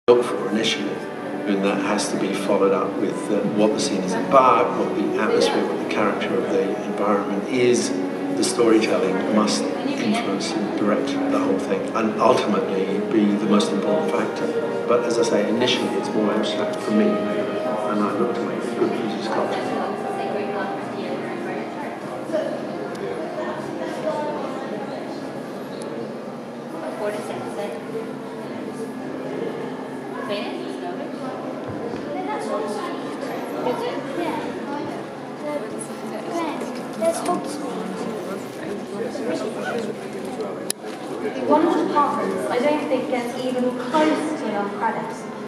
Look for initially, and that has to be followed up with what the scene is about, what the atmosphere, what the character of the environment is. The storytelling must influence and direct the whole thing, and ultimately be the most important factor. But as I say, initially it's more abstract for me, and I look to make a good piece of sculpture. One of the departments I don't think gets even close to enough credit.